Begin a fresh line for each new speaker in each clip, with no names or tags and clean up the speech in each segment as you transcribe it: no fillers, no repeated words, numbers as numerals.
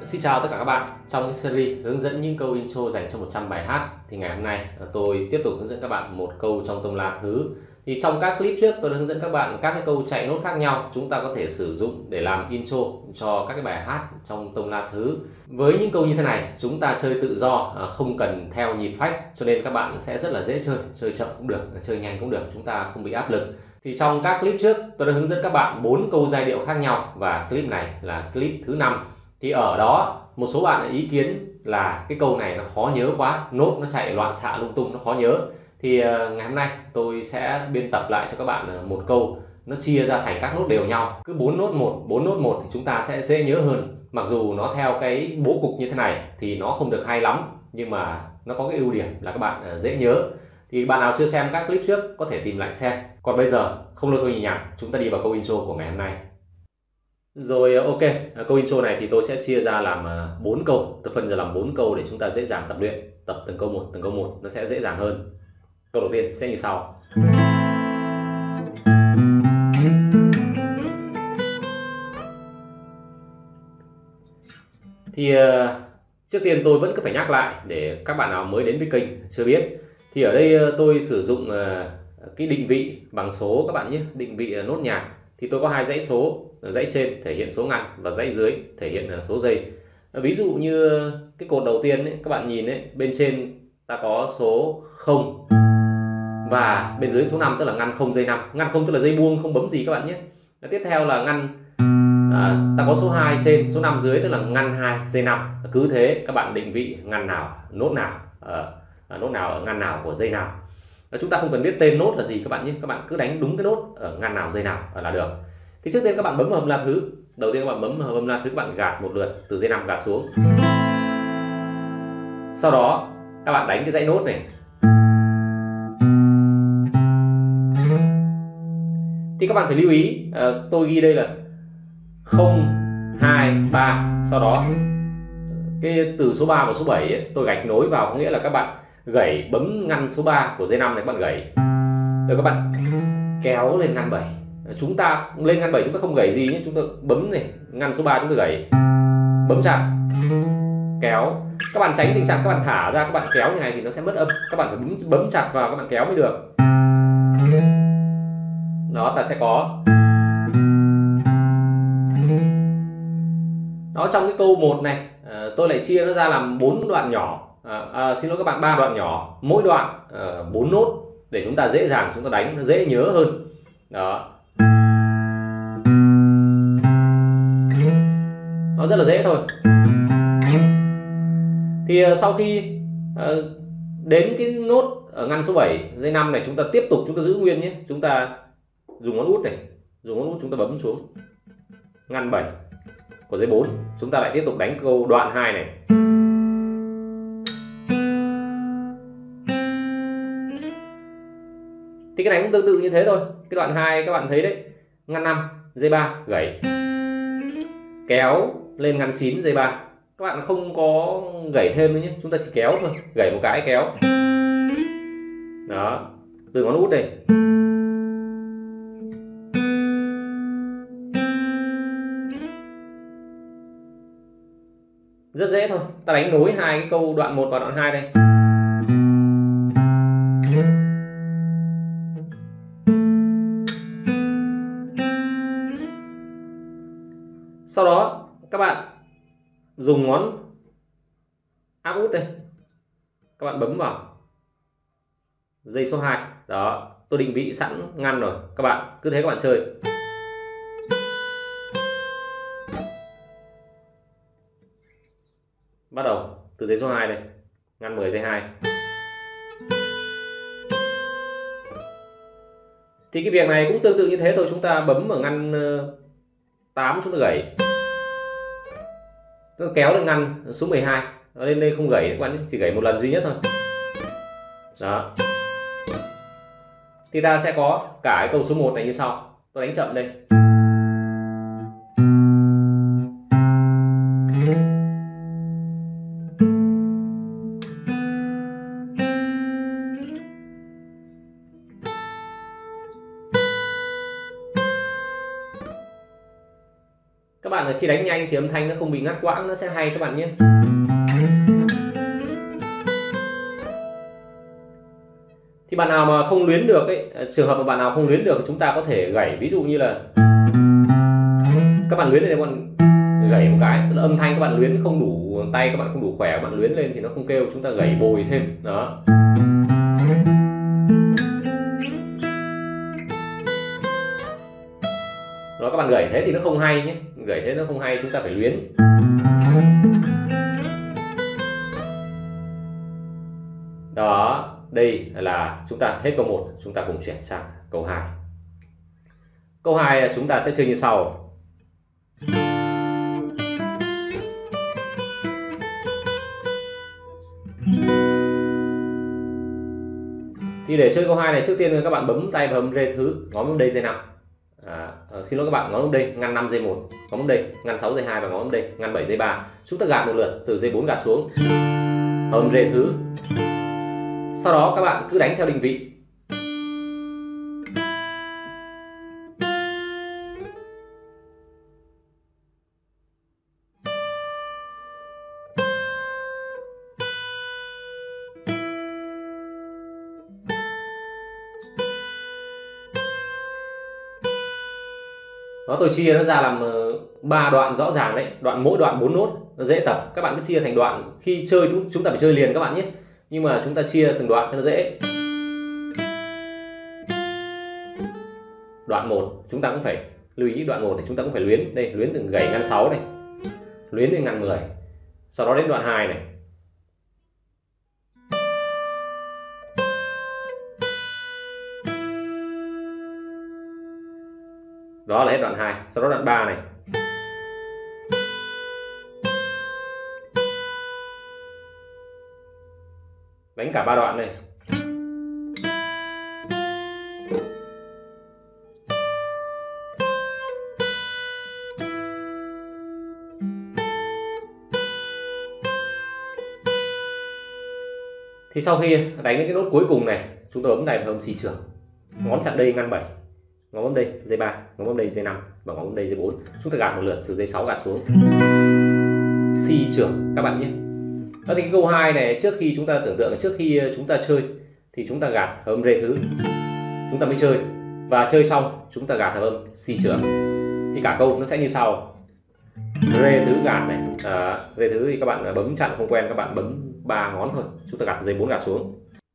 Xin chào tất cả các bạn. Trong cái series hướng dẫn những câu intro dành cho 100 bài hát thì ngày hôm nay tôi tiếp tục hướng dẫn các bạn một câu trong tông la thứ. Thì trong các clip trước tôi đã hướng dẫn các bạn các cái câu chạy nốt khác nhau chúng ta có thể sử dụng để làm intro cho các cái bài hát trong tông la thứ. Với những câu như thế này chúng ta chơi tự do, không cần theo nhịp phách, cho nên các bạn sẽ rất là dễ chơi, chơi chậm cũng được, chơi nhanh cũng được, chúng ta không bị áp lực. Thì trong các clip trước tôi đã hướng dẫn các bạn 4 câu giai điệu khác nhau và clip này là clip thứ 5. Thì ở đó một số bạn ý kiến là cái câu này nó khó nhớ quá, nốt nó chạy loạn xạ lung tung, nó khó nhớ. Thì ngày hôm nay tôi sẽ biên tập lại cho các bạn một câu nó chia ra thành các nốt đều nhau, cứ 4 nốt một, 4 nốt một thì chúng ta sẽ dễ nhớ hơn. Mặc dù nó theo cái bố cục như thế này thì nó không được hay lắm, nhưng mà nó có cái ưu điểm là các bạn dễ nhớ. Thì bạn nào chưa xem các clip trước có thể tìm lại xem. Còn bây giờ không lâu thôi nhỉ nhằng, chúng ta đi vào câu intro của ngày hôm nay. Rồi, ok, câu intro này thì tôi sẽ chia ra làm 4 câu, tôi phân ra làm 4 câu để chúng ta dễ dàng tập luyện, tập từng câu một nó sẽ dễ dàng hơn. Câu đầu tiên sẽ như sau. Thì trước tiên tôi vẫn cứ phải nhắc lại để các bạn nào mới đến với kênh chưa biết. Thì ở đây tôi sử dụng cái định vị bằng số các bạn nhé, định vị nốt nhạc. Thì tôi có hai dãy số, dãy trên thể hiện số ngăn và dãy dưới thể hiện số giây. Ví dụ như cái cột đầu tiên ấy, các bạn nhìn ấy, bên trên ta có số 0 và bên dưới số 5 tức là ngăn 0 giây 5. Ngăn 0 tức là dây buông không bấm gì các bạn nhé. Tiếp theo là ngăn ta có số 2 trên, số 5 dưới tức là ngăn 2 giây 5. Cứ thế các bạn định vị ngăn nào, nốt nào, nốt nào ở ngăn nào của dây nào. Chúng ta không cần biết tên nốt là gì các bạn nhé, các bạn cứ đánh đúng cái nốt ở ngăn nào dây nào là được. Thì trước tiên các bạn bấm vào hầm la thứ. Đầu tiên các bạn bấm vào hầm la thứ, các bạn gạt một lượt từ dây 5 gạt xuống. Sau đó các bạn đánh cái dãy nốt này. Thì các bạn phải lưu ý, tôi ghi đây là 0, 2, 3. Sau đó cái từ số 3 và số 7 ấy, tôi gạch nối vào, có nghĩa là các bạn gảy bấm ngăn số 3 của dây 5 này, các bạn gảy. Rồi các bạn kéo lên ngăn 7. Chúng ta lên ngăn 7 chúng ta không gảy gì nhé, chúng ta bấm này, ngăn số 3 chúng ta gảy. Bấm chặt, kéo. Các bạn tránh tình trạng các bạn thả ra, các bạn kéo như này thì nó sẽ mất âm. Các bạn phải bấm chặt vào, các bạn kéo mới được. Đó, ta sẽ có. Đó, trong cái câu 1 này tôi lại chia nó ra làm 4 đoạn nhỏ. Xin lỗi các bạn, 3 đoạn nhỏ, mỗi đoạn 4 nốt để chúng ta dễ dàng chúng ta đánh, nó dễ nhớ hơn. Đó. Nó rất là dễ thôi. Thì sau khi đến cái nốt ở ngăn số 7 dây 5 này, chúng ta tiếp tục chúng ta giữ nguyên nhé. Chúng ta dùng ngón út này, dùng ngón út chúng ta bấm xuống ngăn 7 của dây 4. Chúng ta lại tiếp tục đánh câu đoạn 2 này. Thì cái này cũng tương tự như thế thôi. Cái đoạn 2 các bạn thấy đấy, ngăn 5 dây 3 gảy, kéo lên ngăn 9 dây 3. Các bạn không có gảy thêm nữa nhé, chúng ta chỉ kéo thôi, gảy một cái kéo. Đó, từ ngón út đây. Rất dễ thôi, ta đánh nối hai cái câu đoạn 1 và đoạn 2 đây. Sau đó các bạn dùng ngón áp út đây, các bạn bấm vào dây số 2. Đó, tôi định vị sẵn ngăn rồi, các bạn cứ thế các bạn chơi. Bắt đầu từ dây số 2 đây, ngăn 10 dây 2. Thì cái việc này cũng tương tự như thế thôi, chúng ta bấm ở ngăn 8 chúng ta gảy. Chúng ta kéo lên ngăn số 12. Nó lên đây không gảy các bạn, chỉ gảy một lần duy nhất thôi. Đó. Thì ta sẽ có cả cái câu số 1 này như sau. Tôi đánh chậm đây. Các bạn khi đánh nhanh thì âm thanh nó không bị ngắt quãng, nó sẽ hay các bạn nhé. Thì bạn nào mà không luyến được ấy, trường hợp mà bạn nào không luyến được chúng ta có thể gảy, ví dụ như là các bạn luyến này, các bạn gảy một cái, tức là âm thanh các bạn luyến không đủ, tay các bạn không đủ khỏe, các bạn luyến lên thì nó không kêu, chúng ta gảy bồi thêm đó. Đó, các bạn gảy thế thì nó không hay nhé, gảy thế nó không hay, chúng ta phải luyến. Đó, đây là chúng ta hết câu 1, chúng ta cùng chuyển sang câu 2. Câu 2 chúng ta sẽ chơi như sau. Thì để chơi câu 2 này, trước tiên các bạn bấm tay vào âm rê thứ, ngón bấm đây dây 5. Xin lỗi các bạn, ngón bấm đây ngăn 5 dây 1, ngón bấm đây ngăn 6 dây 2 và ngón bấm đây ngăn 7 dây 3. Chúng ta gạt một lượt từ dây 4 gạt xuống, âm rê thứ. Sau đó các bạn cứ đánh theo định vị. Đó, tôi chia nó ra làm 3 đoạn rõ ràng đấy, mỗi đoạn 4 nốt, nó dễ tập. Các bạn cứ chia thành đoạn, khi chơi chúng ta phải chơi liền các bạn nhé, nhưng mà chúng ta chia từng đoạn cho nó dễ. Đoạn 1 chúng ta cũng phải lưu ý, đoạn 1 thì chúng ta cũng phải luyến, đây luyến từng gảy ngăn 6 này, luyến đến ngăn 10. Sau đó đến đoạn 2 này, đó là hết đoạn 2. Sau đó đoạn 3 này, đánh cả 3 đoạn này. Thì sau khi đánh đến cái nốt cuối cùng này, chúng ta bấm tay vào âm si trưởng, ngón chặn đây ngăn 7, ngón bấm đây dây 3, ngón bấm đây dây 5 và ngón bấm đây dây 4. Chúng ta gạt một lượt từ dây 6 gạt xuống, si trưởng các bạn nhé. Đó, thì cái câu 2 này, trước khi chúng ta tưởng tượng là trước khi chúng ta chơi thì chúng ta gạt âm rê thứ, chúng ta mới chơi, và chơi xong chúng ta gạt âm si trưởng. Thì cả câu nó sẽ như sau: rê thứ gạt này, rê thứ thì các bạn bấm chặn không quen, các bạn bấm 3 ngón thôi, chúng ta gạt từ dây 4 gạt xuống.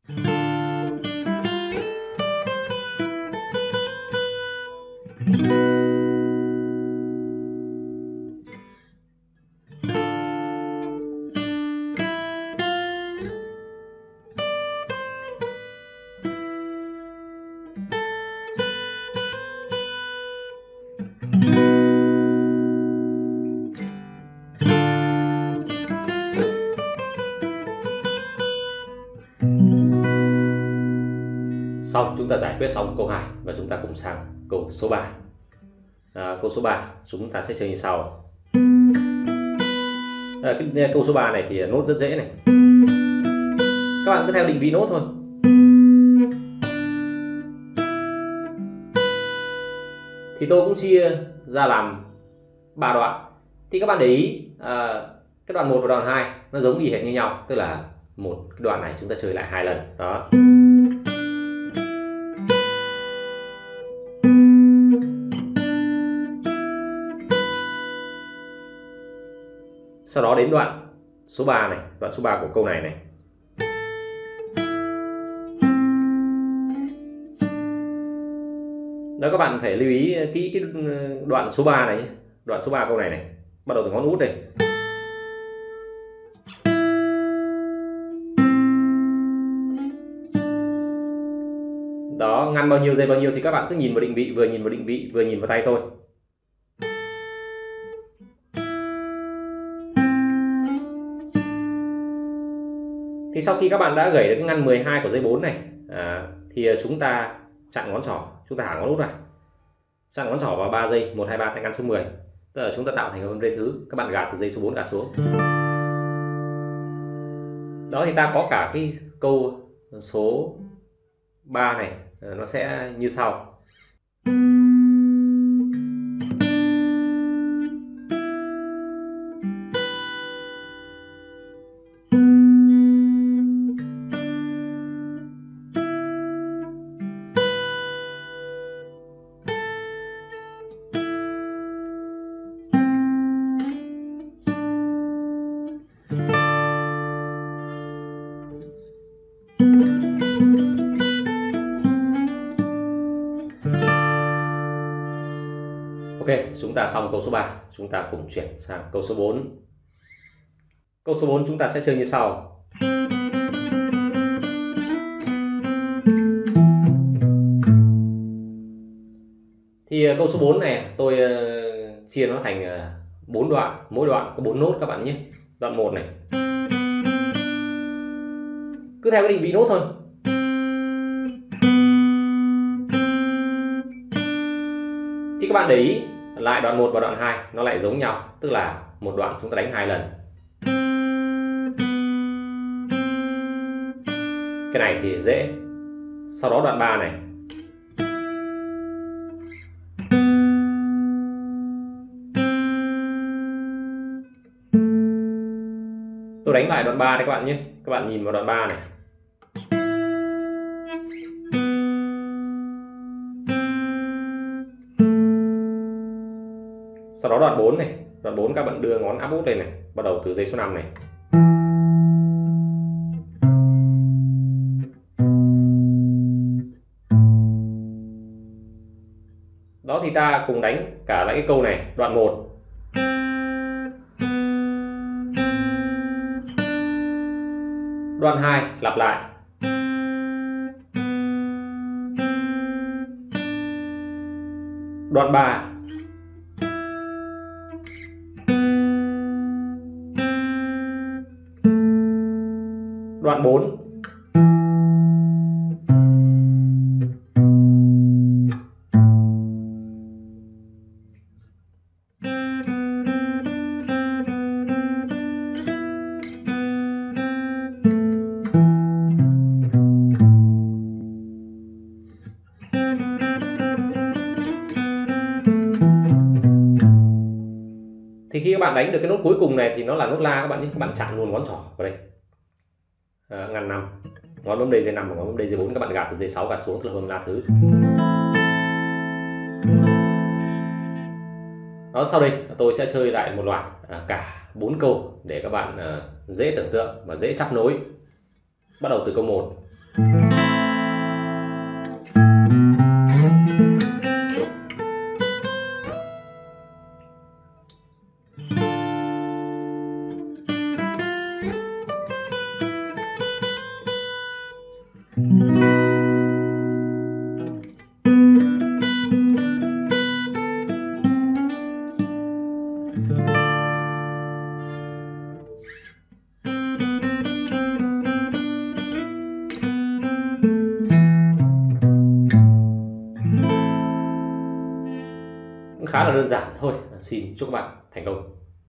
Xong, chúng ta giải quyết xong câu 2 và chúng ta cùng sang câu số 3. Câu số 3 chúng ta sẽ chơi như sau. Cái câu số 3 này thì nốt rất dễ này, các bạn cứ theo định vị nốt thôi. Thì tôi cũng chia ra làm 3 đoạn. Thì các bạn để ý cái đoạn 1 và đoạn 2 nó giống y hệt như nhau, tức là một cái đoạn này chúng ta chơi lại 2 lần đó. Sau đó đến đoạn số 3 này, đoạn số 3 của câu này này. Đó, các bạn phải lưu ý kỹ cái đoạn số 3 này nhé. Đoạn số 3 câu này này, bắt đầu từ ngón út này. Đó, ngăn bao nhiêu dây bao nhiêu thì các bạn cứ nhìn vào định vị, vừa nhìn vào định vị vừa nhìn vào tay thôi. Thì sau khi các bạn đã gảy được cái ngăn 12 của dây 4 này, thì chúng ta chặn ngón trỏ, chúng ta thả ngón út vào, chặn ngón trỏ vào 3 dây 1 2 3 tại ngăn số 10, tức là chúng ta tạo thành âm rê thứ. Các bạn gạt từ dây số 4 gạt xuống. Đó, thì ta có cả cái câu số 3 này, nó sẽ như sau. Ok, chúng ta xong câu số 3, chúng ta cùng chuyển sang câu số 4. Câu số 4 chúng ta sẽ chơi như sau. Thì câu số 4 này tôi chia nó thành 4 đoạn, mỗi đoạn có 4 nốt các bạn nhé. Đoạn 1 này cứ theo cái định vị nốt thôi. Thì các bạn để ý lại đoạn 1 và đoạn 2 nó lại giống nhau, tức là một đoạn chúng ta đánh 2 lần. Cái này thì dễ. Sau đó đoạn 3 này tôi đánh lại đoạn 3 đấy các bạn nhé. Các bạn nhìn vào đoạn 3 này. Sau đó đoạn 4 này, đoạn 4 các bạn đưa ngón áp út lên này, bắt đầu từ giây số 5 này. Đó thì ta cùng đánh cả lại cái câu này, đoạn 1. Đoạn 2 lặp lại. Đoạn 3. Đoạn 4. Thì khi các bạn đánh được cái nốt cuối cùng này thì nó là nốt La các bạn nhé. Các bạn chạm luôn ngón trỏ vào đây, ngăn 5, ngón bấm đây dây 5 và ngón bấm đây dây 4, các bạn gạt từ dây 6 gạt xuống từ hương La thứ. Đó, sau đây tôi sẽ chơi lại một loạt cả 4 câu để các bạn dễ tưởng tượng và dễ chấp nối. Bắt đầu từ câu 1. Khá là đơn giản thôi. Xin chúc các bạn thành công.